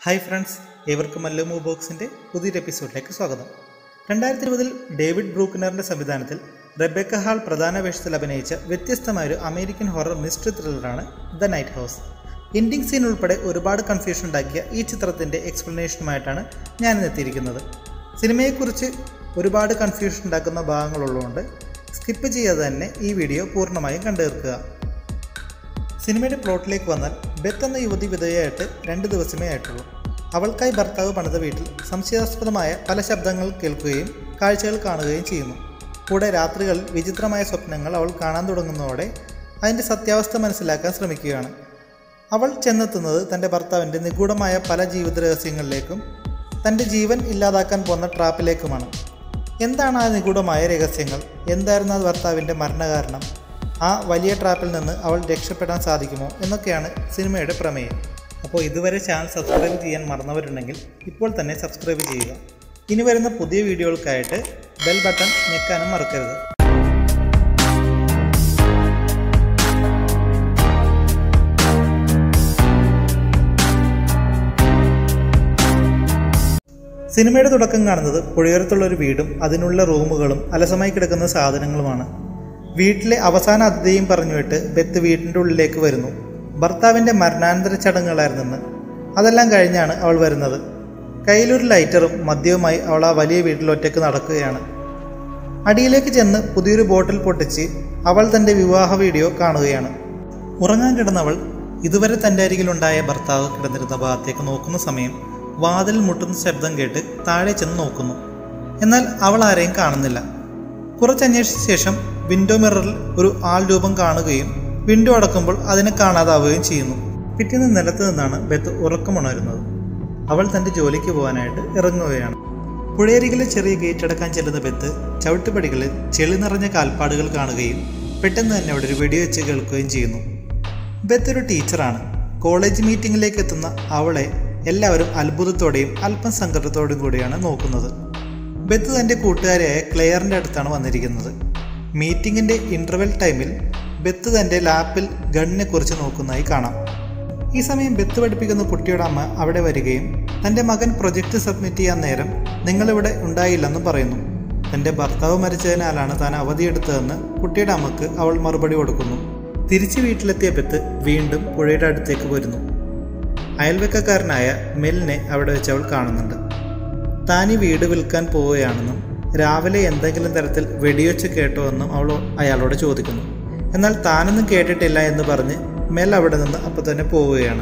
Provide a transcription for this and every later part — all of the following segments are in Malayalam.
ഹായ് ഫ്രണ്ട്സ്, ഏവർക്കും മല്ലു മൂവ് ബോക്സിൻ്റെ പുതിയൊരു എപ്പിസോഡിലേക്ക് സ്വാഗതം. 2020 ഡേവിഡ് ബ്രൂക്ക്നറിൻ്റെ സംവിധാനത്തിൽ റെബേക്ക ഹാൾ പ്രധാന വേഷത്തിൽ അഭിനയിച്ച വ്യത്യസ്തമായൊരു അമേരിക്കൻ ഹൊറർ മിസ്റ്ററി ത്രില്ലറാണ് the night house. Ending scene ഉൾപ്പെടെ ഒരുപാട് കൺഫ്യൂഷൻ ഉണ്ടാക്കിയ ഈ ചിത്രത്തിൻ്റെ എക്സ്പ്ലനേഷനുമായിട്ടാണ് ഞാനിന്നെത്തിയിരിക്കുന്നത്. സിനിമയെക്കുറിച്ച് ഒരുപാട് കൺഫ്യൂഷൻ ഉണ്ടാക്കുന്ന ഭാഗങ്ങളുള്ളതുകൊണ്ട് സ്കിപ്പ് ചെയ്യാതെ തന്നെ ഈ വീഡിയോ പൂർണ്ണമായും കണ്ടു തീർക്കുക. സിനിമയുടെ പ്ലോട്ടിലേക്ക് വന്നാൽ, ബെത്ത് എന്ന യുവതി വിധവയായിട്ട് 2 ദിവസമേ ആയിട്ടുള്ളൂ. അവൾക്കായി ഭർത്താവ് പണിത വീട്ടിൽ സംശയാസ്പദമായ പല ശബ്ദങ്ങൾ കേൾക്കുകയും കാഴ്ചകൾ കാണുകയും ചെയ്യുന്നു. കൂടെ രാത്രികളിൽ വിചിത്രമായ സ്വപ്നങ്ങൾ അവൾ കാണാൻ തുടങ്ങുന്നതോടെ അതിൻ്റെ സത്യാവസ്ഥ മനസ്സിലാക്കാൻ ശ്രമിക്കുകയാണ്. അവൾ ചെന്നെത്തുന്നത് തൻ്റെ ഭർത്താവിൻ്റെ നിഗൂഢമായ പല ജീവിത രഹസ്യങ്ങളിലേക്കും തൻ്റെ ജീവൻ ഇല്ലാതാക്കാൻ പോകുന്ന ട്രാപ്പിലേക്കുമാണ്. എന്താണ് ആ നിഗൂഢമായ രഹസ്യങ്ങൾ? എന്തായിരുന്നു ആ ഭർത്താവിൻ്റെ മരണകാരണം? ആ വലിയ ട്രാപ്പിൽ നിന്ന് അവൾ രക്ഷപ്പെടാൻ സാധിക്കുമോ എന്നൊക്കെയാണ് സിനിമയുടെ പ്രമേയം. അപ്പോൾ ഇതുവരെ ചാനൽ സബ്സ്ക്രൈബ് ചെയ്യാൻ മറന്നവരുണ്ടെങ്കിൽ ഇപ്പോൾ തന്നെ സബ്സ്ക്രൈബ് ചെയ്യുക. ഇനി വരുന്ന പുതിയ വീഡിയോകൾക്കായിട്ട് ബെൽ ബട്ടൺ ഞെക്കാനും മറക്കരുത്. സിനിമയുടെ തുടക്കം കാണുന്നത് പുഴയോരത്തുള്ളൊരു വീടും അതിനുള്ള റൂമുകളും അലസമായി കിടക്കുന്ന സാധനങ്ങളുമാണ്. വീട്ടിലെ അവസാന അതിഥിയും പറഞ്ഞുവിട്ട് ബെത്ത് വീട്ടിൻ്റെ ഉള്ളിലേക്ക് വരുന്നു. ഭർത്താവിൻ്റെ മരണാനന്തര ചടങ്ങുകളായിരുന്നെന്ന്. അതെല്ലാം കഴിഞ്ഞാണ് അവൾ വരുന്നത്. കയ്യിലൊരു ലൈറ്ററും മദ്യവുമായി അവൾ ആ വലിയ വീട്ടിൽ ഒറ്റയ്ക്ക് നടക്കുകയാണ്. അടിയിലേക്ക് ചെന്ന് പുതിയൊരു ബോട്ടിൽ പൊട്ടിച്ച് അവൾ തൻ്റെ വിവാഹ വീഡിയോ കാണുകയാണ്. ഉറങ്ങാൻ കിടന്നവൾ ഇതുവരെ തൻ്റെ അരികിലുണ്ടായ ഭർത്താവ് കിടന്നിരുന്ന ഭാഗത്തേക്ക് നോക്കുന്ന സമയം വാതിൽ മുട്ടുന്ന ശബ്ദം കേട്ട് താഴെ ചെന്ന് നോക്കുന്നു. എന്നാൽ അവൾ ആരെയും കാണുന്നില്ല. കുറച്ചന്വേഷിച്ച ശേഷം വിൻഡോ മിററിൽ ഒരു ആൾ രൂപം കാണുകയും വിൻഡോ അടക്കുമ്പോൾ അതിനെ കാണാതാവുകയും ചെയ്യുന്നു. പിറ്റേന്ന് നിലത്ത് നിന്നാണ് ബെത്ത് ഉറക്കമുണരുന്നത്. അവൾ തൻ്റെ ജോലിക്ക് പോകാനായിട്ട് ഇറങ്ങുകയാണ്. പുഴയരികിലെ ചെറിയ ഗേറ്റ് അടക്കാൻ ചെല്ലുന്ന ബെത്ത് ചവിട്ടുപടികളിൽ ചെളി നിറഞ്ഞ കാൽപ്പാടുകൾ കാണുകയും പെട്ടെന്ന് തന്നെ അവിടെ ഒരു വെടിവെച്ച് കേൾക്കുകയും ചെയ്യുന്നു. ബെത്ത് ഒരു ടീച്ചറാണ്. കോളേജ് മീറ്റിങ്ങിലേക്ക് എത്തുന്ന അവളെ എല്ലാവരും അത്ഭുതത്തോടെയും അല്പം സങ്കടത്തോടെയും കൂടിയാണ് നോക്കുന്നത്. ബെത്ത് തൻ്റെ കൂട്ടുകാരിയായ ക്ലെയറിൻ്റെ അടുത്താണ് വന്നിരിക്കുന്നത്. മീറ്റിങ്ങിൻ്റെ ഇൻ്റർവെൽ ടൈമിൽ ബെത്ത് തൻ്റെ ലാപ്പിൽ ഗണ്ണിനെ കുറിച്ച് നോക്കുന്നതായി കാണാം. ഈ സമയം ബെത്ത് പഠിപ്പിക്കുന്ന കുട്ടിയുടെ അമ്മ അവിടെ വരികയും തൻ്റെ മകൻ പ്രൊജക്റ്റ് സബ്മിറ്റ് ചെയ്യാൻ നേരം നിങ്ങളിവിടെ ഉണ്ടായില്ലെന്നും പറയുന്നു. തൻ്റെ ഭർത്താവ് മരിച്ചതിനാലാണ് താൻ അവധിയെടുത്തതെന്ന് കുട്ടിയുടെ അമ്മക്ക് അവൾ മറുപടി കൊടുക്കുന്നു. തിരിച്ച് വീട്ടിലെത്തിയ ബെത്ത് വീണ്ടും പുഴയുടെ അടുത്തേക്ക് വരുന്നു. അയൽവക്കക്കാരനായ മെലിനെ അവിടെ വെച്ച് അവൾ കാണുന്നുണ്ട്. താൻ ഈ വീട് വിൽക്കാൻ പോവുകയാണെന്നും രാവിലെ എന്തെങ്കിലും തരത്തിൽ വെടിവെച്ച് കേട്ടോ എന്നും അവൾ അയാളോട് ചോദിക്കുന്നു. എന്നാൽ താനൊന്നും കേട്ടിട്ടില്ല എന്ന് പറഞ്ഞ് മെൽ അവിടെ നിന്ന് അപ്പോൾ തന്നെ പോവുകയാണ്.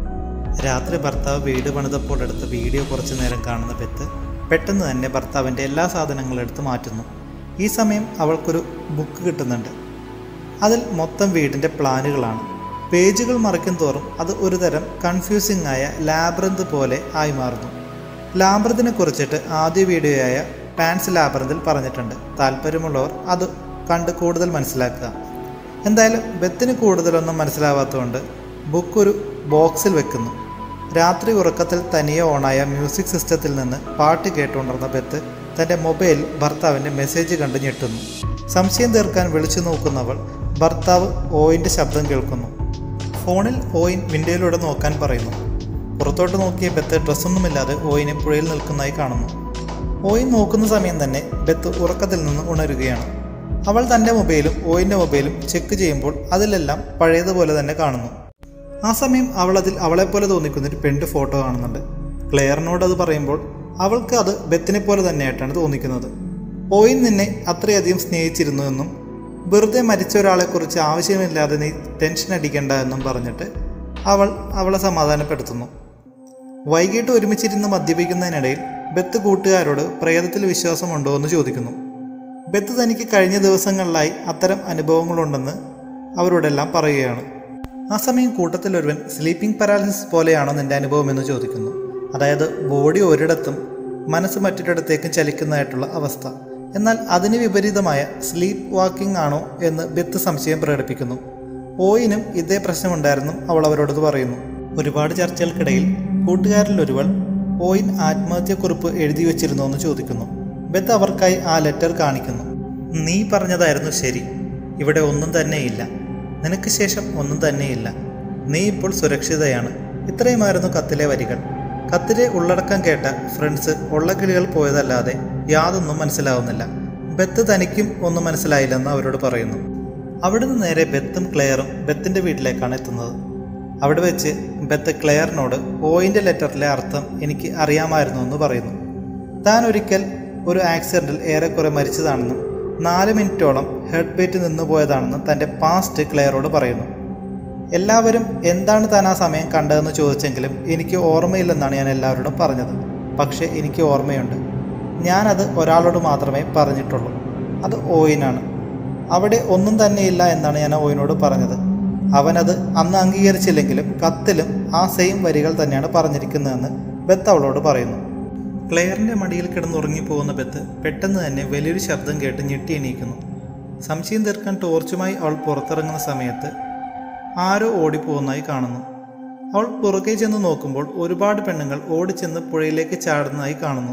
രാത്രി ഭർത്താവ് വീട് പണിതപ്പോൾ എടുത്ത വീഡിയോ കുറച്ചു നേരം കാണുന്ന ബെത്ത് പെട്ടെന്ന് തന്നെ ഭർത്താവിൻ്റെ എല്ലാ സാധനങ്ങളും എടുത്ത് മാറ്റുന്നു. ഈ സമയം അവൾക്കൊരു ബുക്ക് കിട്ടുന്നുണ്ട്. അതിൽ മൊത്തം വീടിൻ്റെ പ്ലാനുകളാണ്. പേജുകൾ മറിക്കും തോറും അത് ഒരു തരം കൺഫ്യൂസിംഗ് ആയ ലാബ്രന്ത് പോലെ ആയി മാറുന്നു. ലാബ്രന്തിനെ കുറിച്ചിട്ട് ആദ്യ വീഡിയോയായ പാൻസ് ലാബ്രന്തിൽ പറഞ്ഞിട്ടുണ്ട്. താല്പര്യമുള്ളവർ അത് കണ്ട് കൂടുതൽ മനസ്സിലാക്കുക. എന്തായാലും ബെത്തിന് കൂടുതലൊന്നും മനസ്സിലാവാത്തതുകൊണ്ട് ബുക്ക് ഒരു ബോക്സിൽ വെക്കുന്നു. രാത്രി ഉറക്കത്തിൽ തനിയെ ഓണായ മ്യൂസിക് സിസ്റ്റത്തിൽ നിന്ന് പാട്ട് കേട്ടുകൊണ്ടിരുന്ന ബെത്ത് തൻ്റെ മൊബൈലിൽ ഭർത്താവിൻ്റെ മെസ്സേജ് കണ്ട് ഞെട്ടുന്നു. സംശയം തീർക്കാൻ വിളിച്ചു നോക്കുന്നവൾ ഭർത്താവ് ഓയിൻ്റെ ശബ്ദം കേൾക്കുന്നു. ഫോണിൽ ഓയിൻ വിൻഡോയിലൂടെ നോക്കാൻ പറയുന്നു. പുറത്തോട്ട് നോക്കിയ ബെത്ത് ഡ്രസ്സൊന്നുമില്ലാതെ ഓയിനെ പുഴയിൽ നിൽക്കുന്നതായി കാണുന്നു. ഓയിൻ നോക്കുന്ന സമയം തന്നെ ബെത്ത് ഉറക്കത്തിൽ നിന്ന് ഉണരുകയാണ്. അവൾ തൻ്റെ മൊബൈലും ഓയിൻ്റെ മൊബൈലും ചെക്ക് ചെയ്യുമ്പോൾ അതിലെല്ലാം പഴയതുപോലെ തന്നെ കാണുന്നു. ആ സമയം അവൾ അതിൽ അവളെപ്പോലെ തോന്നിക്കുന്നൊരു പെണ്ണ് ഫോട്ടോ കാണുന്നുണ്ട്. ക്ലെയറിനോട് അത് പറയുമ്പോൾ അവൾക്ക് അത് ബെത്തിനെ പോലെ തന്നെയായിട്ടാണ് തോന്നിക്കുന്നത്. ഓയിൻ നിന്നെ അത്രയധികം സ്നേഹിച്ചിരുന്നു എന്നും വെറുതെ മരിച്ച ഒരാളെക്കുറിച്ച് ആവശ്യമില്ലാതെ നീ ടെൻഷൻ അടിക്കേണ്ട എന്നും പറഞ്ഞിട്ട് അവളെ സമാധാനപ്പെടുത്തുന്നു. വൈകിട്ട് ഒരുമിച്ചിരുന്ന് മദ്യപിക്കുന്നതിനിടയിൽ ബെത്ത് കൂട്ടുകാരോട് പ്രേതത്തിൽ വിശ്വാസമുണ്ടോ എന്ന് ചോദിക്കുന്നു. ബെത്ത് തനിക്ക് കഴിഞ്ഞ ദിവസങ്ങളിലായി അത്തരം അനുഭവങ്ങളുണ്ടെന്ന് അവരോടെല്ലാം പറയുകയാണ്. ആ സമയം കൂട്ടത്തിലൊരുവൻ സ്ലീപ്പിംഗ് പാരാലിസിസ് പോലെയാണോ നിൻ്റെ അനുഭവം എന്ന് ചോദിക്കുന്നു. അതായത് ബോഡി ഒരിടത്തും മനസ്സ് മറ്റൊരിടത്തേക്കും ചലിക്കുന്നതായിട്ടുള്ള അവസ്ഥ. എന്നാൽ അതിന് വിപരീതമായ സ്ലീപ്പ് വാക്കിംഗ് ആണോ എന്ന് ബെത്ത് സംശയം പ്രകടിപ്പിക്കുന്നു. ഓയിനും ഇതേ പ്രശ്നമുണ്ടായിരുന്നു അവൾ അവരോടത് പറയുന്നു. ഒരുപാട് ചർച്ചകൾക്കിടയിൽ കൂട്ടുകാരിലൊരുവൾ ഓയിൻ ആത്മഹത്യക്കുറിപ്പ് എഴുതി വെച്ചിരുന്നോ എന്ന് ചോദിക്കുന്നു. ബെത്ത് അവർക്കായി ആ ലെറ്റർ കാണിക്കുന്നു. നീ പറഞ്ഞതായിരുന്നു ശരി. ഇവിടെ ഒന്നും തന്നെയില്ല. നിനക്ക് ശേഷം ഒന്നും തന്നെയില്ല. നീ ഇപ്പോൾ സുരക്ഷിതയാണ്. ഇത്രയുമായിരുന്നു കത്തിലെ വരികൾ. കത്തിലെ ഉള്ളടക്കം കേട്ട ഫ്രണ്ട്സ് ഉള്ളക്കിളികൾ പോയതല്ലാതെ യാതൊന്നും മനസ്സിലാവുന്നില്ല. ബെത്ത് തനിക്കും ഒന്നും മനസ്സിലായില്ലെന്ന് അവരോട് പറയുന്നു. അവിടുന്ന് നേരെ ബെത്തും ക്ലെയറും ബെത്തിൻ്റെ വീട്ടിലേക്കാണ് എത്തുന്നത്. അവിടെ വെച്ച് ബെത്ത് ക്ലെയറിനോട് ഓയിൻ്റെ ലെറ്ററിലെ അർത്ഥം എനിക്ക് അറിയാമായിരുന്നു എന്ന് പറയുന്നു. താൻ ഒരിക്കൽ ഒരു ആക്സിഡൻറ്റിൽ ഏറെക്കുറെ മരിച്ചതാണെന്നും 4 മിനിറ്റോളം ഹെഡ് ബീറ്റ് നിന്നു പോയതാണെന്നും തൻ്റെ പാസ്റ്റ് ക്ലെയറോട് പറയുന്നു. എല്ലാവരും എന്താണ് താൻ ആ സമയം കണ്ടതെന്ന് ചോദിച്ചെങ്കിലും എനിക്ക് ഓർമ്മയില്ലെന്നാണ് ഞാൻ എല്ലാവരോടും പറഞ്ഞത്. പക്ഷേ എനിക്ക് ഓർമ്മയുണ്ട്. ഞാനത് ഒരാളോട് മാത്രമേ പറഞ്ഞിട്ടുള്ളൂ. അത് ഓയിനാണ്. അവിടെ ഒന്നും തന്നെയില്ല എന്നാണ് ഞാൻ ഓയിനോട് പറഞ്ഞത്. അവനത് അന്ന് അംഗീകരിച്ചില്ലെങ്കിലും കത്തിലും ആ സെയിം വരികൾ തന്നെയാണ് പറഞ്ഞിരിക്കുന്നതെന്ന് ബെത്ത് അവളോട് പറയുന്നു. ക്ലെയറിൻ്റെ മടിയിൽ കിടന്നുറങ്ങിപ്പോകുന്ന ബെത്ത് പെട്ടെന്ന് തന്നെ വലിയൊരു ശബ്ദം കേട്ട് ഞെട്ടി എണീക്കുന്നു. സംശയം തീർക്കാൻ ടോർച്ചുമായി അവൾ പുറത്തിറങ്ങുന്ന സമയത്ത് ആരോ ഓടിപ്പോകുന്നതായി കാണുന്നു. അവൾ പുറകെ ചെന്ന് നോക്കുമ്പോൾ ഒരുപാട് പെണ്ണുങ്ങൾ ഓടിച്ചെന്ന് പുഴയിലേക്ക് ചാടുന്നതായി കാണുന്നു.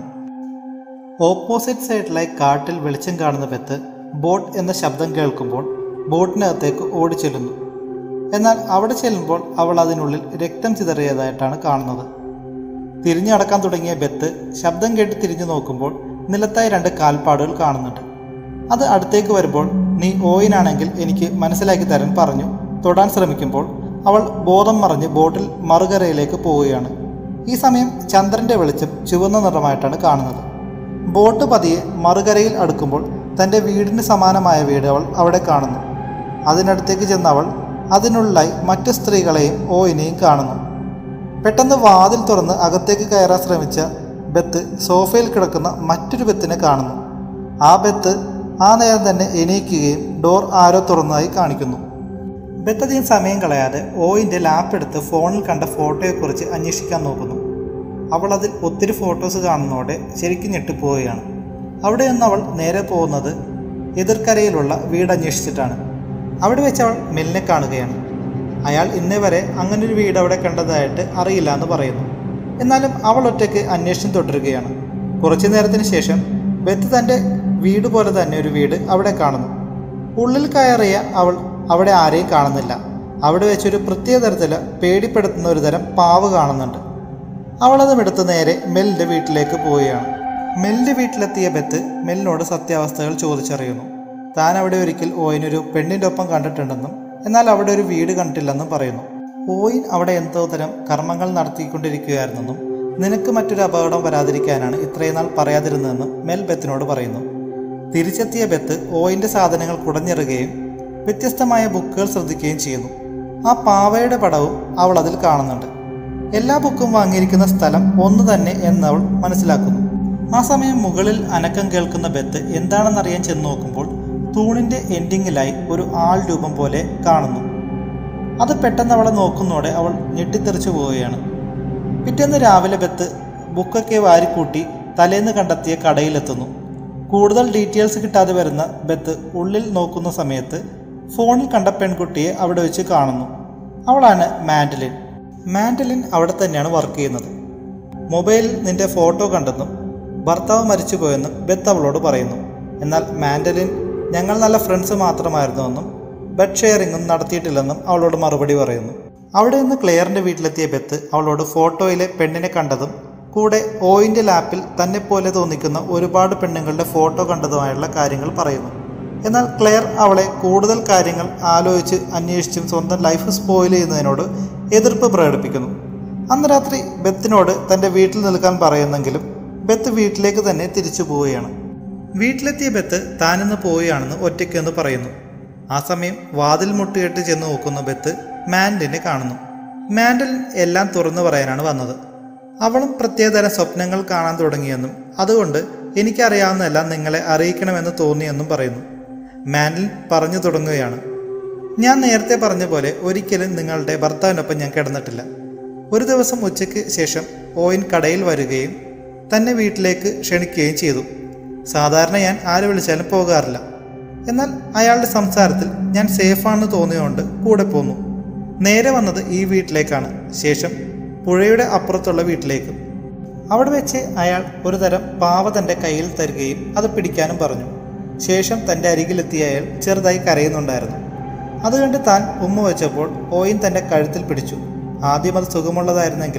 ഓപ്പോസിറ്റ് സൈഡിലായി കാട്ടിൽ വെളിച്ചം കാണുന്ന ബെത്ത് ബോട്ട് എന്ന ശബ്ദം കേൾക്കുമ്പോൾ ബോട്ടിനകത്തേക്ക് ഓടിച്ചെല്ലുന്നു. എന്നാൽ അവിടെ ചെല്ലുമ്പോൾ അവൾ അതിനുള്ളിൽ രക്തം ചിതറിയതായിട്ടാണ് കാണുന്നത്. തിരിഞ്ഞടക്കാൻ തുടങ്ങിയ ബെത്ത് ശബ്ദം കേട്ട് തിരിഞ്ഞു നോക്കുമ്പോൾ നിലത്തായി 2 കാൽപ്പാടുകൾ കാണുന്നുണ്ട്. അത് അടുത്തേക്ക് വരുമ്പോൾ നീ ഓയിനാണെങ്കിൽ എനിക്ക് മനസ്സിലാക്കി തരാൻ പറഞ്ഞു തൊടാൻ ശ്രമിക്കുമ്പോൾ അവൾ ബോധം മറിഞ്ഞ് ബോട്ടിൽ മറുകരയിലേക്ക് പോവുകയാണ്. ഈ സമയം ചന്ദ്രൻ്റെ വെളിച്ചം ചുവന്ന നിറമായിട്ടാണ് കാണുന്നത്. ബോട്ട് പതിയെ മറുകരയിൽ അടുക്കുമ്പോൾ തൻ്റെ വീടിന് സമാനമായ വീട് അവൾ അവിടെ കാണുന്നു. അതിനടുത്തേക്ക് ചെന്ന അവൾ അതിനുള്ളിലായി മറ്റു സ്ത്രീകളെയും ഓയിനെയും കാണുന്നു. പെട്ടെന്ന് വാതിൽ തുറന്ന് അകത്തേക്ക് കയറാൻ ശ്രമിച്ച ബെത്ത് സോഫയിൽ കിടക്കുന്ന മറ്റൊരു ബെത്തിനെ കാണുന്നു. ആ ബെത്ത് ആ നേരം തന്നെ എണീക്കുകയും ഡോർ ആരോ തുറന്നതായി കാണിക്കുന്നു. ബെത്ത് അധികം സമയം കളയാതെ ഓയിൻ്റെ ലാപ്പ് എടുത്ത് ഫോണിൽ കണ്ട ഫോട്ടോയെക്കുറിച്ച് അന്വേഷിക്കാൻ നോക്കുന്നു. അവൾ അതിൽ ഒത്തിരി ഫോട്ടോസ് കാണുന്നതോടെ ശരിക്കും ഞെട്ടിപ്പോവുകയാണ്. അവിടെ നിന്ന് അവൾ നേരെ പോകുന്നത് എതിർക്കരയിലുള്ള വീട് അന്വേഷിച്ചിട്ടാണ്. അവിടെ വെച്ച് അവൾ മെല്ലിനെ കാണുകയാണ്. അയാൾ ഇന്നേ വരെ അങ്ങനൊരു വീട് അവിടെ കണ്ടതായിട്ട് അറിയില്ല എന്ന് പറയുന്നു. എന്നാലും അവൾ ഒറ്റയ്ക്ക് അന്വേഷണം തുടരുകയാണ്. കുറച്ചു നേരത്തിന് ശേഷം ബെത്ത് തൻ്റെ വീട് പോലെ തന്നെ ഒരു വീട് അവിടെ കാണുന്നു. ഉള്ളിൽ കയറിയ അവൾ അവിടെ ആരെയും കാണുന്നില്ല. അവിടെ വെച്ചൊരു പ്രത്യേക തരത്തിൽ പേടിപ്പെടുത്തുന്ന ഒരു തരം പാവ് കാണുന്നുണ്ട്. അവളതും എടുത്ത് നേരെ മെല്ലിൻ്റെ വീട്ടിലേക്ക് പോവുകയാണ്. മെല്ലിൻ്റെ വീട്ടിലെത്തിയ ബെത്ത് മെല്ലിനോട് സത്യാവസ്ഥകൾ ചോദിച്ചറിയുന്നു. താൻ അവിടെ ഒരിക്കൽ ഓയിനൊരു പെണ്ണിൻ്റെ ഒപ്പം കണ്ടിട്ടുണ്ടെന്നും എന്നാൽ അവിടെ ഒരു വീട് കണ്ടിട്ടില്ലെന്നും പറയുന്നു. ഓയിൻ അവിടെ എന്തോ തരം കർമ്മങ്ങൾ നടത്തിക്കൊണ്ടിരിക്കുകയായിരുന്നെന്നും നിനക്ക് മറ്റൊരു അപകടം വരാതിരിക്കാനാണ് ഇത്രയും നാൾ പറയാതിരുന്നതെന്നും മെൽ ബെത്തിനോട് പറയുന്നു. തിരിച്ചെത്തിയ ബെത്ത് ഓയിൻ്റെ സാധനങ്ങൾ കുടഞ്ഞെറുകയും വ്യത്യസ്തമായ ബുക്കുകൾ ശ്രദ്ധിക്കുകയും ചെയ്യുന്നു. ആ പാവയുടെ പടവും അവൾ അതിൽ കാണുന്നുണ്ട്. എല്ലാ ബുക്കും വാങ്ങിയിരിക്കുന്ന സ്ഥലം ഒന്ന് തന്നെ എന്നവൾ മനസ്സിലാക്കുന്നു. ആ സമയം മുകളിൽ അനക്കം കേൾക്കുന്ന ബെത്ത് എന്താണെന്നറിയാൻ ചെന്ന് നോക്കുമ്പോൾ തൂണിൻ്റെ എൻഡിങ്ങിലായി ഒരു ആൾ രൂപം പോലെ കാണുന്നു. അത് പെട്ടെന്ന് അവളെ നോക്കുന്നതോടെ അവൾ ഞെട്ടിത്തെറിച്ചു പോവുകയാണ്. പിറ്റേന്ന് രാവിലെ ബെത്ത് ബുക്കൊക്കെ വാരിക്കൂട്ടി തലേന്ന് കണ്ടെത്തിയ കടയിലെത്തുന്നു. കൂടുതൽ ഡീറ്റെയിൽസ് കിട്ടാതെ വരുന്ന ബെത്ത് ഉള്ളിൽ നോക്കുന്ന സമയത്ത് ഫോണിൽ കണ്ട പെൺകുട്ടിയെ അവിടെ വെച്ച് കാണുന്നു. അവളാണ് മാൻഡലിൻ. മാൻഡലിൻ അവിടെ തന്നെയാണ് വർക്ക് ചെയ്യുന്നത്. മൊബൈലിൽ നിന്റെ ഫോട്ടോ കണ്ടെന്നും ഭർത്താവ് മരിച്ചുപോയെന്നും ബെത്ത് അവളോട് പറയുന്നു. എന്നാൽ മാൻഡലിൻ ഞങ്ങൾ നല്ല ഫ്രണ്ട്സ് മാത്രമായിരുന്നുവെന്നും ബെഡ് ഷെയറിങ്ങും നടത്തിയിട്ടില്ലെന്നും അവളോട് മറുപടി പറയുന്നു. അവിടെ നിന്ന് ക്ലെയറിൻ്റെ വീട്ടിലെത്തിയ ബെത്ത് അവളോട് ഫോട്ടോയിലെ പെണ്ണിനെ കണ്ടതും കൂടെ ഓയിൻ്റെ ലാപ്പിൽ തന്നെപ്പോലെ തോന്നിക്കുന്ന ഒരുപാട് പെണ്ണുങ്ങളുടെ ഫോട്ടോ കണ്ടതുമായുള്ള കാര്യങ്ങൾ പറയുന്നു. എന്നാൽ ക്ലെയർ അവളെ കൂടുതൽ കാര്യങ്ങൾ ആലോചിച്ച് അന്വേഷിച്ചും സ്വന്തം ലൈഫ് സ്പോയിൽ ചെയ്യുന്നതിനോട് എതിർപ്പ് പ്രകടിപ്പിക്കുന്നു. അന്ന് രാത്രി ബെത്തിനോട് തൻ്റെ വീട്ടിൽ നിൽക്കാൻ പറയുന്നെങ്കിലും ബെത്ത് വീട്ടിലേക്ക് തന്നെ തിരിച്ചു പോവുകയാണ്. വീട്ടിലെത്തിയ ബെത്ത് താനിന്ന് പോവുകയാണെന്ന് ഒറ്റയ്ക്കെന്ന് പറയുന്നു. ആ സമയം വാതിൽ മുട്ടുകെട്ട് ചെന്ന് നോക്കുന്ന ബെത്ത് മാൻഡലിനെ കാണുന്നു. മാൻഡലിൻ എല്ലാം തുറന്നു പറയാനാണ് വന്നത്. അവളും പ്രത്യേകതരം സ്വപ്നങ്ങൾ കാണാൻ തുടങ്ങിയെന്നും അതുകൊണ്ട് എനിക്കറിയാവുന്നതെല്ലാം നിങ്ങളെ അറിയിക്കണമെന്ന് തോന്നിയെന്നും പറയുന്നു. മാൻഡലിൻ പറഞ്ഞു തുടങ്ങുകയാണ്. ഞാൻ നേരത്തെ പറഞ്ഞ പോലെ ഒരിക്കലും നിങ്ങളുടെ ഭർത്താവിനൊപ്പം ഞാൻ കിടന്നിട്ടില്ല. ഒരു ദിവസം ഉച്ചയ്ക്ക് ശേഷം ഓയിൻ കടയിൽ വരികയും തന്നെ വീട്ടിലേക്ക് ക്ഷണിക്കുകയും ചെയ്തു. സാധാരണ ഞാൻ ആര് വിളിച്ചാലും പോകാറില്ല. എന്നാൽ അയാളുടെ സംസാരത്തിൽ ഞാൻ സേഫാണെന്ന് തോന്നിയതുകൊണ്ട് കൂടെ പോന്നു. നേരെ വന്നത് ഈ വീട്ടിലേക്കാണ്. ശേഷം പുഴയുടെ അപ്പുറത്തുള്ള വീട്ടിലേക്ക്. അവിടെ വെച്ച് അയാൾ ഒരു തരം പാവ തൻ്റെ കയ്യിൽ തരികയും അത് പിടിക്കാനും പറഞ്ഞു. ശേഷം തൻ്റെ അരികിലെത്തിയ അയാൾ ചെറുതായി കരയുന്നുണ്ടായിരുന്നു. അതുകണ്ട് താൻ ഉമ്മ വെച്ചപ്പോൾ ഓയിൻ തൻ്റെ കഴുത്തിൽ പിടിച്ചു. ആദ്യം അത് സുഖമുള്ളതായിരുന്നെങ്കിലും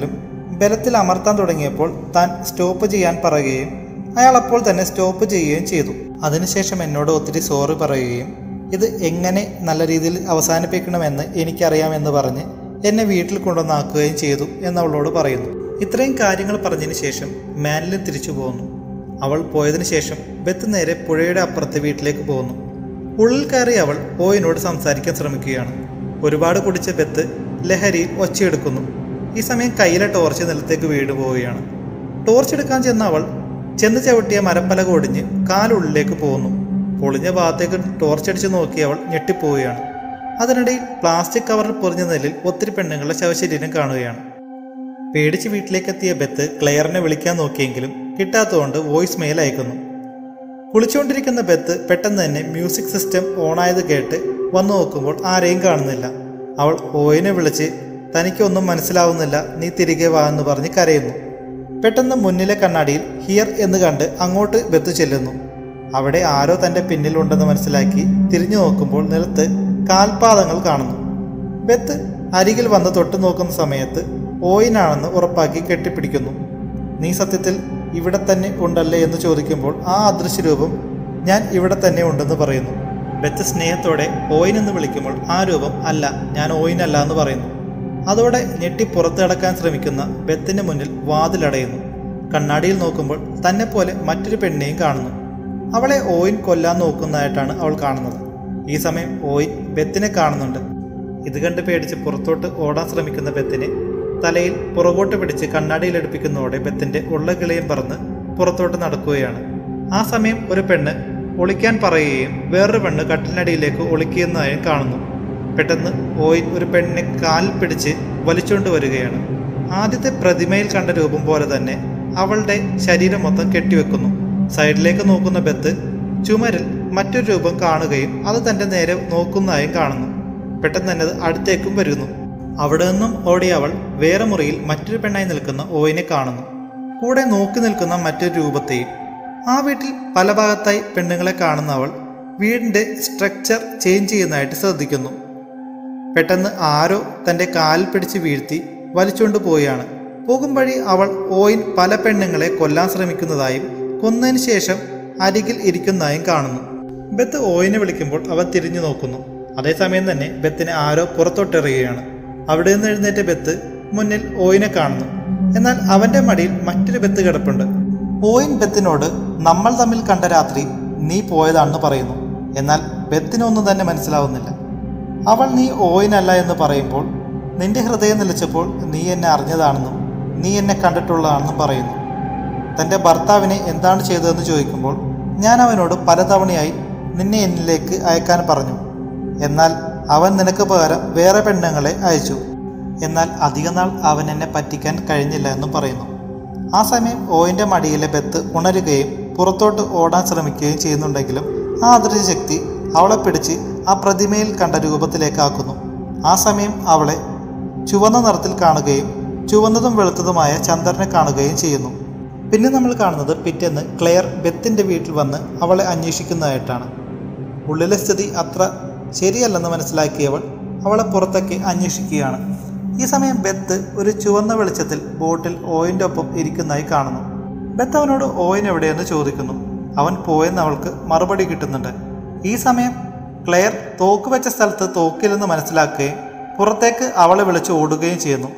ബലത്തിൽ അമർത്താൻ തുടങ്ങിയപ്പോൾ താൻ സ്റ്റോപ്പ് ചെയ്യാൻ പറയുകയും അയാൾ അപ്പോൾ തന്നെ സ്റ്റോപ്പ് ചെയ്യുകയും ചെയ്തു. അതിനുശേഷം എന്നോട് ഒത്തിരി സോറി പറയുകയും ഇത് എങ്ങനെ നല്ല രീതിയിൽ അവസാനിപ്പിക്കണമെന്ന് എനിക്കറിയാമെന്ന് പറഞ്ഞ് എന്നെ വീട്ടിൽ കൊണ്ടുവന്നാക്കുകയും ചെയ്തു എന്നവളോട് പറയുന്നു. ഇത്രയും കാര്യങ്ങൾ പറഞ്ഞതിന് ശേഷം മാൻലിൻ തിരിച്ചു പോകുന്നു. അവൾ പോയതിനു ശേഷം ബെത്ത് നേരെ പുഴയുടെ അപ്പുറത്തെ വീട്ടിലേക്ക് പോകുന്നു. ഉള്ളിൽ കയറി അവൾ ഓയിനോട് സംസാരിക്കാൻ ശ്രമിക്കുകയാണ്. ഒരുപാട് കുടിച്ച ബെത്ത് ലഹരിയിൽ ഒച്ചയെടുക്കുന്നു. ഈ സമയം കയ്യിലെ ടോർച്ച് നിലത്തേക്ക് വീണു പോവുകയാണ്. ടോർച്ച് എടുക്കാൻ ചെന്ന അവൾ ചെന്ന് ചവിട്ടിയ മരപ്പലക ഒടിഞ്ഞ് കാലുള്ളിലേക്ക് പോകുന്നു. പൊളിഞ്ഞ ഭാഗത്തേക്ക് ടോർച്ചടിച്ച് നോക്കി അവൾ ഞെട്ടിപ്പോവുകയാണ്. അതിനിടയിൽ പ്ലാസ്റ്റിക് കവറിൽ പൊറിഞ്ഞ നിലയിൽ ഒത്തിരി പെണ്ണുങ്ങളുടെ ശവശരീരം കാണുകയാണ്. പേടിച്ച് വീട്ടിലേക്കെത്തിയ ബെത്ത് ക്ലെയറിനെ വിളിക്കാൻ നോക്കിയെങ്കിലും കിട്ടാത്തതുകൊണ്ട് വോയിസ് മെയിൽ അയക്കുന്നു. കുളിച്ചുകൊണ്ടിരിക്കുന്ന ബെത്ത് പെട്ടെന്ന് തന്നെ മ്യൂസിക് സിസ്റ്റം ഓണായത് കേട്ട് വന്നു നോക്കുമ്പോൾ ആരെയും കാണുന്നില്ല. അവൾ ഓയിനെ വിളിച്ച് തനിക്കൊന്നും മനസ്സിലാവുന്നില്ല, നീ തിരികെ വാ എന്ന് പറഞ്ഞ് കരയുന്നു. പെട്ടെന്ന് മുന്നിലെ കണ്ണാടിയിൽ ഹിയർ എന്ന് കണ്ട് അങ്ങോട്ട് ബെത്ത് ചെല്ലുന്നു. അവിടെ ആരോ തൻ്റെ പിന്നിലുണ്ടെന്ന് മനസ്സിലാക്കി തിരിഞ്ഞു നോക്കുമ്പോൾ നിലത്ത് കാൽപാദങ്ങൾ കാണുന്നു. ബെത്ത് അരികിൽ വന്ന് തൊട്ടു നോക്കുന്ന സമയത്ത് ഓയിനാണെന്ന് ഉറപ്പാക്കി കെട്ടിപ്പിടിക്കുന്നു. നീ സത്യത്തിൽ ഇവിടെ തന്നെ ഉണ്ടല്ലേ എന്ന് ചോദിക്കുമ്പോൾ ആ അദൃശ്യരൂപം ഞാൻ ഇവിടെ തന്നെ ഉണ്ടെന്ന് പറയുന്നു. ബെത്ത് സ്നേഹത്തോടെ ഓയിനെന്ന് വിളിക്കുമ്പോൾ ആ രൂപം അല്ല, ഞാൻ ഓയിനല്ല എന്ന് പറയുന്നു. അതോടെ ഞെട്ടി പുറത്തു കടക്കാൻ ശ്രമിക്കുന്ന ബെത്തിന് മുന്നിൽ വാതിലടയുന്നു. കണ്ണാടിയിൽ നോക്കുമ്പോൾ തന്നെ പോലെ മറ്റൊരു പെണ്ണിനെയും കാണുന്നു. അവളെ ഓയിൻ കൊല്ലാൻ നോക്കുന്നതായിട്ടാണ് അവൾ കാണുന്നത്. ഈ സമയം ഓയിൻ ബെത്തിനെ കാണുന്നുണ്ട്. ഇത് കണ്ട് പേടിച്ച് പുറത്തോട്ട് ഓടാൻ ശ്രമിക്കുന്ന ബെത്തിനെ തലയിൽ പുറകോട്ട് പിടിച്ച് കണ്ണാടിയിൽ എടുപ്പിക്കുന്നതോടെ ബെത്തിന്റെ ഉള്ള കിളയും പറന്ന് പുറത്തോട്ട് നടക്കുകയാണ്. ആ സമയം ഒരു പെണ്ണ് ഒളിക്കാൻ പറയുകയും വേറൊരു പെണ്ണ് കട്ടിലിനടിയിലേക്ക് ഒളിക്കുന്നതായും കാണുന്നു. പെട്ടെന്ന് ഓയിൻ ഒരു പെണ്ണിനെ കാലിൽ പിടിച്ച് വലിച്ചുകൊണ്ട് വരികയാണ്. ആദ്യത്തെ പ്രതിമയിൽ കണ്ട രൂപം പോലെ തന്നെ അവളുടെ ശരീരം മൊത്തം കെട്ടിവെക്കുന്നു. സൈഡിലേക്ക് നോക്കുന്ന ബെത്ത് ചുമരിൽ മറ്റൊരു രൂപം കാണുകയും അത് തൻ്റെ നേരെ നോക്കുന്നതായും കാണുന്നു. പെട്ടെന്ന് തന്നെ അത് അടുത്തേക്കും വരുന്നു. അവിടെ നിന്നും ഓടിയ അവൾ വേറെ മുറിയിൽ മറ്റൊരു പെണ്ണായി നിൽക്കുന്ന ഓയിനെ കാണുന്നു. കൂടെ നോക്കി നിൽക്കുന്ന മറ്റൊരു രൂപത്തെയും. ആ വീട്ടിൽ പല ഭാഗത്തായി പെണ്ണുങ്ങളെ കാണുന്ന അവൾ വീടിൻ്റെ സ്ട്രക്ചർ ചേഞ്ച് ചെയ്യുന്നതായിട്ട് ശ്രദ്ധിക്കുന്നു. പെട്ടെന്ന് ആരോ തൻ്റെ കാലിൽ പിടിച്ച് വീഴ്ത്തി വലിച്ചുകൊണ്ട് പോവുകയാണ്. പോകും വഴി അവൾ ഓയിൻ പല പെണ്ണുങ്ങളെ കൊല്ലാൻ ശ്രമിക്കുന്നതായും കൊന്നതിന് ശേഷം അരികിൽ ഇരിക്കുന്നതായും കാണുന്നു. ബെത്ത് ഓയിനെ വിളിക്കുമ്പോൾ അവൻ തിരിഞ്ഞു നോക്കുന്നു. അതേസമയം തന്നെ ബെത്തിനെ ആരോ പുറത്തോട്ടെറിയുകയാണ്. അവിടെ നിന്ന് എഴുന്നേറ്റ ബെത്ത് മുന്നിൽ ഓയിനെ കാണുന്നു. എന്നാൽ അവൻ്റെ മടിയിൽ മറ്റൊരു ബെത്ത് കിടപ്പുണ്ട്. ഓയിൻ ബെത്തിനോട് നമ്മൾ തമ്മിൽ കണ്ട രാത്രി നീ പോയതാണെന്ന് പറയുന്നു. എന്നാൽ ബെത്തിനൊന്നും തന്നെ മനസ്സിലാവുന്നില്ല. അവൾ നീ ഓയിനല്ല എന്ന് പറയുമ്പോൾ നിന്റെ ഹൃദയം നിലച്ചപ്പോൾ നീ എന്നെ അറിഞ്ഞതാണെന്നും നീ എന്നെ കണ്ടിട്ടുള്ളതാണെന്നും പറയുന്നു. തൻ്റെ ഭർത്താവിനെ എന്താണ് ചെയ്തതെന്ന് ചോദിക്കുമ്പോൾ ഞാൻ അവനോട് പലതവണയായി നിന്നെ എന്നിലേക്ക് അയക്കാൻ പറഞ്ഞു. എന്നാൽ അവൻ നിനക്ക് പകരം വേറെ പെണ്ണുങ്ങളെ അയച്ചു. എന്നാൽ അധികനാൾ അവൻ എന്നെ പറ്റിക്കാൻ കഴിഞ്ഞില്ല എന്നും പറയുന്നു. ആ സമയം ഓയിൻ്റെ മടിയിലെ ബെത്ത് ഉണരുകയും പുറത്തോട്ട് ഓടാൻ ശ്രമിക്കുകയും ചെയ്യുന്നുണ്ടെങ്കിലും ആ അദൃശ്യശക്തി അവളെ പിടിച്ച് ആ പ്രതിമയിൽ കണ്ട രൂപത്തിലേക്കാക്കുന്നു. ആ സമയം അവളെ ചുവന്ന നിറത്തിൽ കാണുകയും ചുവന്നതും വെളുത്തതുമായ ചന്ദ്രനെ കാണുകയും ചെയ്യുന്നു. പിന്നെ നമ്മൾ കാണുന്നത് പിറ്റേന്ന് ക്ലെയർ ബെത്തിൻ്റെ വീട്ടിൽ വന്ന് അവളെ അന്വേഷിക്കുന്നതായിട്ടാണ്. ഉള്ളിലെ സ്ഥിതി അത്ര ശരിയല്ലെന്ന് മനസ്സിലാക്കിയവൾ അവളെ പുറത്തേക്ക് അന്വേഷിക്കുകയാണ്. ഈ സമയം ബെത്ത് ഒരു ചുവന്ന വെളിച്ചത്തിൽ ബോട്ടിൽ ഓയിൻ്റെ ഒപ്പം ഇരിക്കുന്നതായി കാണുന്നു. ബെത്ത് അവനോട് ഓയിൻ എവിടെയെന്ന് ചോദിക്കുന്നു. അവൻ പോയെന്ന് അവൾക്ക് മറുപടി കിട്ടുന്നുണ്ട്. ഈ സമയം ക്ലെയർ തോക്ക് വെച്ച സ്ഥലത്ത് തോക്കില്ലെന്ന് മനസ്സിലാക്കുകയും പുറത്തേക്ക് അവളെ വിളിച്ച് ഓടുകയും ചെയ്യുന്നു.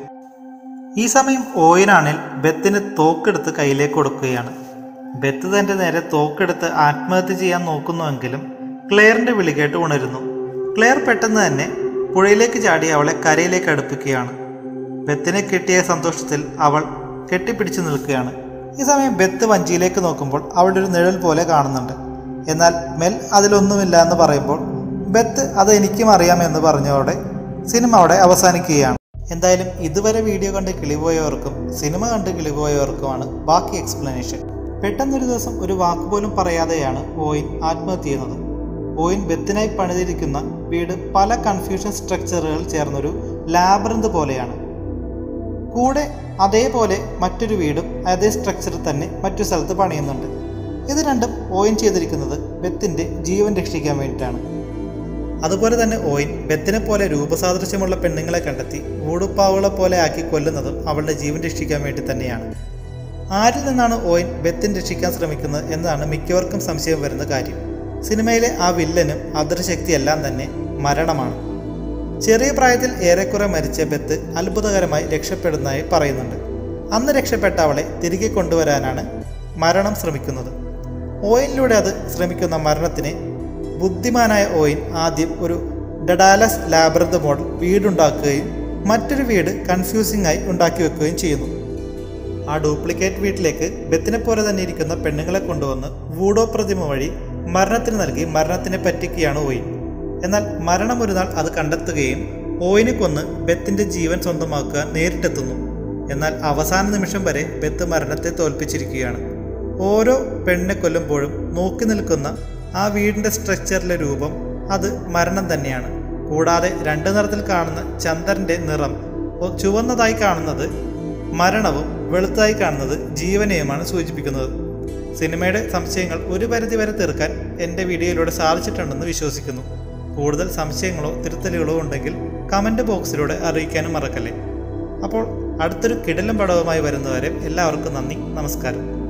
ഈ സമയം ഓയിനാണിൽ ബെത്തിന് തോക്കെടുത്ത് കയ്യിലേക്ക് കൊടുക്കുകയാണ്. ബെത്ത് തൻ്റെ നേരെ തോക്കെടുത്ത് ആത്മഹത്യ ചെയ്യാൻ നോക്കുന്നുവെങ്കിലും ക്ലെയറിൻ്റെ വിളി കേട്ട് ഉണരുന്നു. ക്ലെയർ പെട്ടെന്ന് തന്നെ പുഴയിലേക്ക് ചാടി അവളെ കരയിലേക്ക് അടുപ്പിക്കുകയാണ്. ബെത്തിനെ കിട്ടിയ സന്തോഷത്തിൽ അവൾ കെട്ടിപ്പിടിച്ചു നിൽക്കുകയാണ്. ഈ സമയം ബെത്ത് വഞ്ചിയിലേക്ക് നോക്കുമ്പോൾ അവിടെ ഒരു നിഴൽ പോലെ കാണുന്നുണ്ട്. എന്നാൽ മെൽ അതിലൊന്നുമില്ല എന്ന് പറയുമ്പോൾ ബെത്ത് അത് എനിക്കും അറിയാമെന്ന് പറഞ്ഞതോടെ സിനിമ അവിടെ അവസാനിക്കുകയാണ്. എന്തായാലും ഇതുവരെ വീഡിയോ കണ്ട് കിളിപോയവർക്കും സിനിമ കണ്ട് കിളിപോയവർക്കുമാണ് ബാക്കി എക്സ്പ്ലനേഷൻ. പെട്ടെന്നൊരു ദിവസം ഒരു വാക്കുപോലും പറയാതെയാണ് ഓയിൻ ആത്മഹത്യ ചെയ്യുന്നത്. ഓയിൻ ബെത്തിനായി പണിതിരിക്കുന്ന വീട് പല കൺഫ്യൂഷൻ സ്ട്രക്ചറുകൾ ചേർന്നൊരു ലാബറിന്ത് പോലെയാണ്. കൂടെ അതേപോലെ മറ്റൊരു വീടും അതേ സ്ട്രക്ചറിൽ തന്നെ മറ്റു സ്ഥലത്ത് പണിയുന്നുണ്ട്. ഇത് രണ്ടും ഓയിൻ ചെയ്തിരിക്കുന്നത് ബെത്തിൻ്റെ ജീവൻ രക്ഷിക്കാൻ വേണ്ടിയിട്ടാണ്. അതുപോലെ തന്നെ ഓയിൻ ബെത്തിനെ പോലെ രൂപസാദൃശ്യമുള്ള പെണ്ണുങ്ങളെ കണ്ടെത്തി ഊടുപ്പാവുകളെ പോലെ ആക്കി കൊല്ലുന്നതും അവളുടെ ജീവൻ രക്ഷിക്കാൻ വേണ്ടി തന്നെയാണ്. ആരിൽ നിന്നാണ് ഓയിൻ ബെത്തിനെ രക്ഷിക്കാൻ ശ്രമിക്കുന്നത് എന്നതാണ് മിക്കവർക്കും സംശയം വരുന്ന കാര്യം. സിനിമയിലെ ആ വില്ലനും അദൃശക്തിയെല്ലാം തന്നെ മരണമാണ്. ചെറിയ പ്രായത്തിൽ ഏറെക്കുറെ മരിച്ച ബെത്ത് അത്ഭുതകരമായി രക്ഷപ്പെടുന്നതായി പറയുന്നുണ്ട്. അന്ന് രക്ഷപ്പെട്ട അവളെ തിരികെ കൊണ്ടുവരാനാണ് മരണം ശ്രമിക്കുന്നത്. ഓയിനിലൂടെ അത് ശ്രമിക്കുന്ന മരണത്തിന് ബുദ്ധിമാനായ ഓയിൻ ആദ്യം ഒരു ഡഡാലസ് ലാബ്രന്ത് മോഡൽ വീടുണ്ടാക്കുകയും മറ്റൊരു വീട് കൺഫ്യൂസിംഗ് ആയി ഉണ്ടാക്കി വെക്കുകയും ചെയ്യുന്നു. ആ ഡ്യൂപ്ലിക്കേറ്റ് വീട്ടിലേക്ക് ബെത്തിനെ പോലെ തന്നെ ഇരിക്കുന്ന പെണ്ണുങ്ങളെ കൊണ്ടുവന്ന് വൂഡോ പ്രതിമ വഴി മരണത്തിന് നൽകി മരണത്തിനെ പറ്റിക്കുകയാണ് ഓയിൻ. എന്നാൽ മരണം ഒരു നാൾ അത് കണ്ടെത്തുകയും ഓയിനെ കൊന്ന് ബെത്തിന്റെ ജീവൻ സ്വന്തമാക്കുക നേരിട്ടെത്തുന്നു. എന്നാൽ അവസാന നിമിഷം വരെ ബെത്ത് മരണത്തെ തോൽപ്പിച്ചിരിക്കുകയാണ്. ഓരോ പെണ്ണിനെ കൊല്ലുമ്പോഴും നോക്കി നിൽക്കുന്ന ആ വീടിൻ്റെ സ്ട്രക്ചറിലെ രൂപം അത് മരണം തന്നെയാണ്. കൂടാതെ 2 നിറത്തിൽ കാണുന്ന ചന്ദ്രൻ്റെ നിറം ചുവന്നതായി കാണുന്നത് മരണവും വെളുത്തായി കാണുന്നത് ജീവനെയുമാണ് സൂചിപ്പിക്കുന്നത്. സിനിമയുടെ സംശയങ്ങൾ ഒരു പരിധി വരെ തീർക്കാൻ എൻ്റെ വീഡിയോയിലൂടെ സാധിച്ചിട്ടുണ്ടെന്ന് വിശ്വസിക്കുന്നു. കൂടുതൽ സംശയങ്ങളോ തിരുത്തലുകളോ ഉണ്ടെങ്കിൽ കമൻറ്റ് ബോക്സിലൂടെ അറിയിക്കാനും മറക്കല്ലേ. അപ്പോൾ അടുത്തൊരു കിടിലൻ പടവുമായി വരുന്നവരെ എല്ലാവർക്കും നന്ദി, നമസ്കാരം.